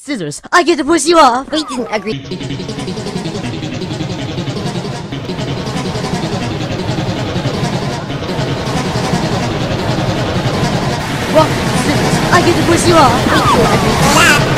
Scissors, I get to push you off! We didn't agree. Rock, scissors, I get to push you off! We didn't agree.